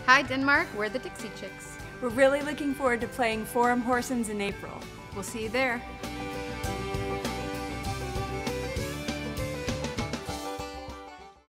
Hi Denmark, we're the Dixie Chicks. We're really looking forward to playing Forum Horsens in April. We'll see you there.